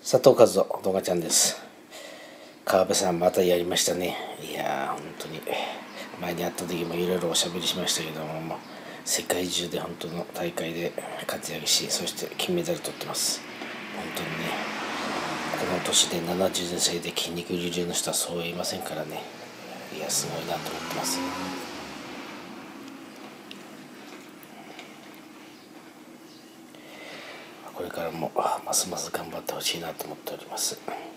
佐藤和夫動画ちゃんです。川辺さんまたやりましたね。いや本当に前に会った時もいろいろおしゃべりしましたけども、世界中で本当の大会で活躍し、そして金メダル取ってます。本当にね、この年で72歳で筋肉隆々の人はそうはいませんからね。いやすごいなと思ってます。これからもますます頑張ってほしいなと思っております。